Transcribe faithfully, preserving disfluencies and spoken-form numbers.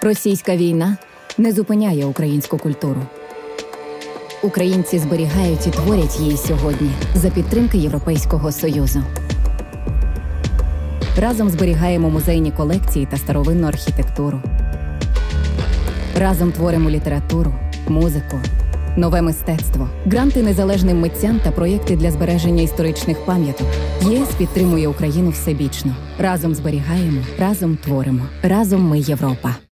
Російська війна не зупиняє українську культуру. Українці зберігають і творять її сьогодні за підтримки Європейського Союзу. Разом зберігаємо музейні колекції та старовинну архітектуру. Разом творимо літературу, музику, нове мистецтво, гранти незалежним митцям та проєкти для збереження історичних пам'яток. ЄС підтримує Україну всебічно. Разом зберігаємо, разом творимо. Разом ми Європа.